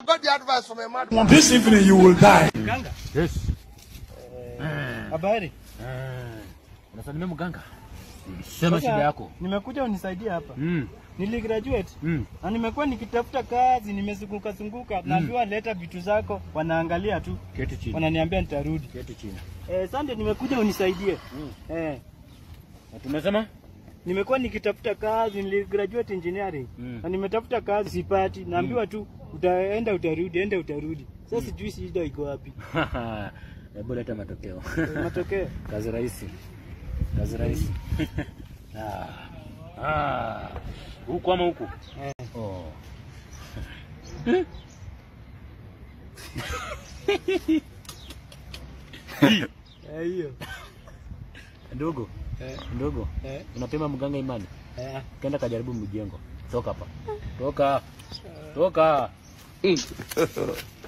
got the advice from a madman. This evening you will die. Mganga? Yes. Habari? Unasalimia mganga? Sema shida yako. Nimekuja unisaidie hapa. Niligraduate. Na nimekuwa nikitafuta kazi, nimezunguka naambiwa leta vitu zako, wanaangalia tu. Keti chini. Wananiambia nitarudi. Keti chini. Sande nimekuja unisaidie. Na tumesema? Nimekuwa nikitafuta kazi, niligraduate engineering. Na nimetafuta kazi sipati, naambiwa tu utaenda utarudi. Sasa sijui shida iko wapi. Hebu leta matokeo. Matokeo. Kazi rahisi. Kazi rahisi. Huko ama huko? Oh. Hiyo. Ndogo. Ndogo. Unapema mganga imani? Kaenda kajaribu mjengo. Toka hapa. Toka. Toka.